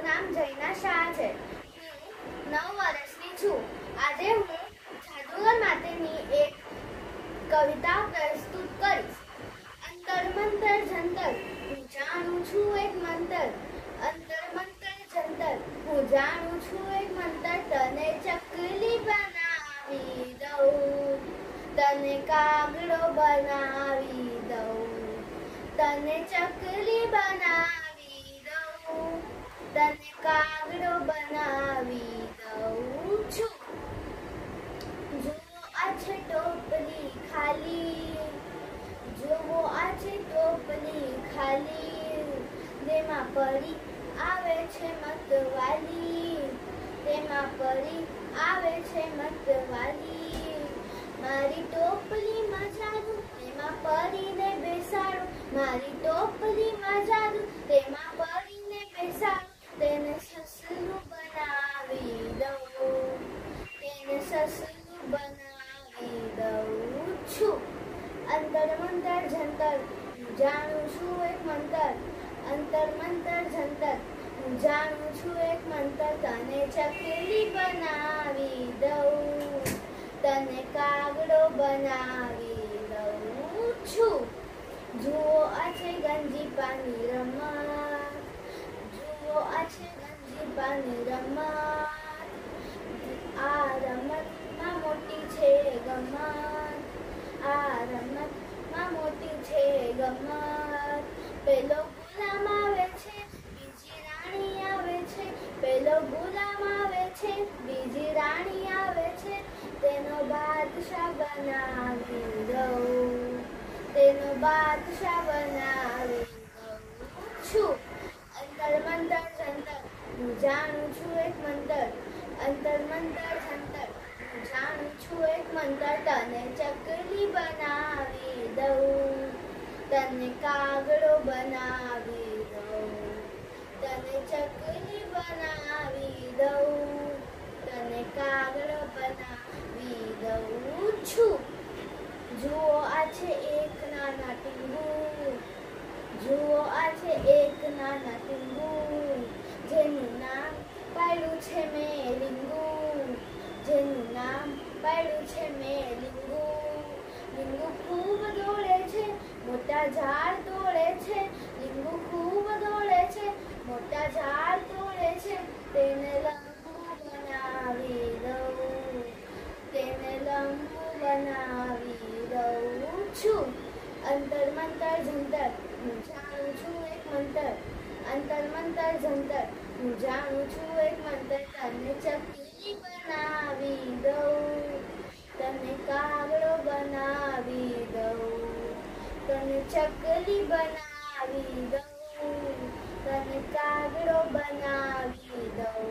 મારું નામ જૈના શાહ છે. હું 9 વર્ષની છું. આજે હું જાદુગર માટેની એક કવિતા પ્રસ્તુત કરીશ. અંતર મંતર જંતર હું જાણું છું એક મંતર. અંતર મંતર જંતર હું જાણું છું એક મંતર. તને ચકલી બનાવી દઉં, તને કાગડો બનાવી દઉં. તને ચકલી બનાવી દઉં, તને કાગડો બનાવી દઉં છું. જુઓ આ છે ટોપલી ખાલી, જુઓ આ છે ટોપલી ખાલી. તેમાં પરી આવે છે મતવાલી, તેમાં પરી આવે છે મતવાલી. મારી ટોપલીમાં જાદુ, તેમાં પરીને બેસાડું. મારી ટોપલીમાં જાદુ, તેમાં પરીને બેસાડું. તેને સસલું બનાવી દઉં, તેને સસલું બનાવી દઉં છું. અંતર મંતર જંતર હું જાણું છું એક મંતર. અંતર મંતર જંતર હું જાણું છું એક મંતર. તને ચકલી બનાવી દઉં, તને કાગડો બનાવી દઉં છું. જુઓ આ છે ગંજીપાની રમત, જુઓ આ છે ગંજીપાની રમત. આ રમતમાં મોટી છે ગમત, આ રમતમાં મોટી છે ગમત. પેલો ગુલામ આવે છે, બીજી રાણી આવે છે. પેલો ગુલામ આવે છે, બીજી રાણી આવે છે. તેનો બાદશાહ બનાવી દઉં, તેનો બાદશાહ બનાવી દઉં છું. અંતર મંતર જંતર હું જાણું છું એક મંતર. અંતર મંતર જંતર હું જાણું છું એક મંતર. તને ચકલી બનાવી દઉં, તને કાગડો બનાવી દઉં. તને ચકલી બનાવી દઉં, તને કાગડો બનાવી દઉં છું. જુઓ આ છે એક નાના ટીંગુ, જુઓ આ છે એક નાના ટીંગુ. જેનું નામ પાડ્યું છે મેં લીંગુ, જેનું નામ પાડ્યું છે મેં લીંગુ. લીંગુ ખૂબ દોડે છે, મોટા ઝાડ તોડે છે. લીંબુ ખૂબ દોડે છે, મોટા ઝાડ તોડે છે. તેને લંબુ બનાવી દઉં, તેને લંબુ બનાવી દઉં છું. અંતર મંતર જંતર હું જાણું છું એક મંતર. અંતર મંતર જંતર હું જાણું છું એક મંતર. તને ચકલી બનાવી દઉં, તને કાગડો બનાવી દઉં. તને ચકલી બનાવી દઉં, તને કાગડો બનાવી દઉં